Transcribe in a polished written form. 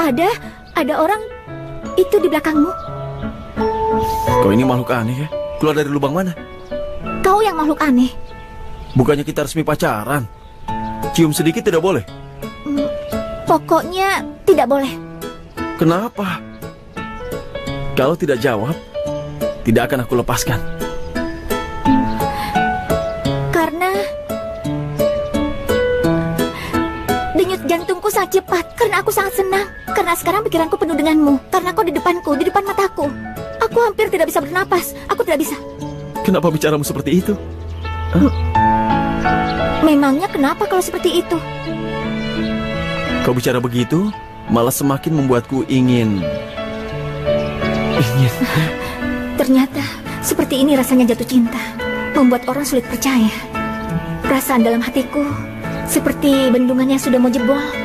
Ada orang itu di belakangmu. Kau ini makhluk aneh ya? Keluar dari lubang mana? Kau yang makhluk aneh. Bukannya kita resmi pacaran? Cium sedikit tidak boleh? Pokoknya tidak boleh. Kenapa? Kalau tidak jawab, tidak akan aku lepaskan. Karena denyut jantungku sangat cepat. Karena aku sangat senang. Karena sekarang pikiranku penuh denganmu. Karena kau di depanku, di depan mataku. Aku hampir tidak bisa bernapas. Aku tidak bisa. Kenapa bicaramu seperti itu? Memangnya kenapa kalau seperti itu? Kau bicara begitu, malah semakin membuatku ingin. Ternyata seperti ini rasanya jatuh cinta. Membuat orang sulit percaya. Perasaan dalam hatiku seperti bendungan yang sudah mau jebol.